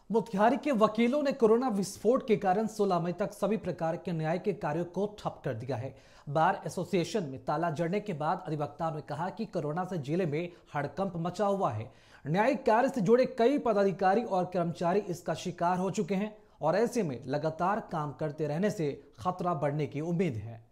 मोतिहारी के वकीलों ने कोरोना विस्फोट के कारण 16 मई तक सभी प्रकार के न्याय के कार्यों को ठप कर दिया है। बार एसोसिएशन में ताला जड़ने के बाद अधिवक्ताओं ने कहा कि कोरोना से जिले में हड़कंप मचा हुआ है। न्यायिक कार्य से जुड़े कई पदाधिकारी और कर्मचारी इसका शिकार हो चुके हैं और ऐसे में लगातार काम करते रहने से खतरा बढ़ने की उम्मीद है।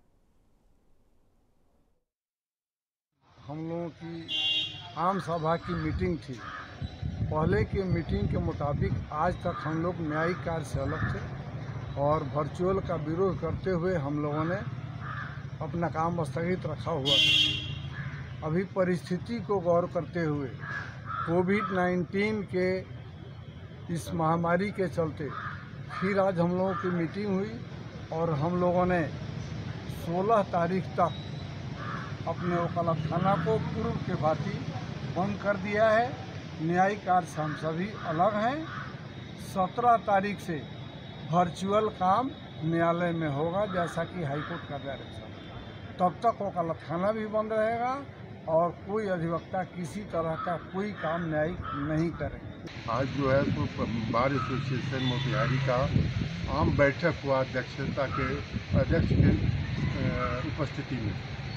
हम लोगों की आम सभा की मीटिंग थी। पहले की मीटिंग के मुताबिक आज तक हम लोग न्यायिक कार्य से अलग थे और वर्चुअल का विरोध करते हुए हम लोगों ने अपना काम स्थगित रखा हुआ था। अभी परिस्थिति को गौर करते हुए कोविड-19 के इस महामारी के चलते फिर आज हम लोगों की मीटिंग हुई और हम लोगों ने 16 तारीख तक अपने वकालतखाना को पूर्व के भांति बंद कर दिया है। न्यायिक कार्य से हम सभी अलग हैं। 17 तारीख से वर्चुअल काम न्यायालय में होगा, जैसा कि हाईकोर्ट का डायरेक्शन। तब तक वकालतखाना भी बंद रहेगा और कोई अधिवक्ता किसी तरह का कोई काम न्यायिक नहीं करेंगे। आज जो है तो बार एसोसिएशन मोतिहारी का आम बैठक हुआ अध्यक्ष के उपस्थिति में।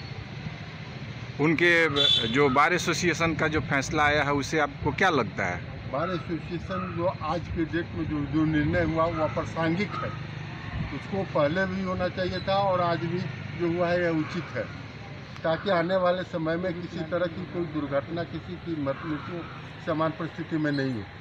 उनके जो बार एसोसिएशन का जो फैसला आया है उससे आपको क्या लगता है? बार एसोसिएशन जो आज के डेट में जो निर्णय हुआ वह प्रासंगिक है। उसको पहले भी होना चाहिए था और आज भी जो हुआ है यह उचित है, ताकि आने वाले समय में किसी तरह की कोई दुर्घटना, किसी की मृत्यु समान परिस्थिति में नहीं हो।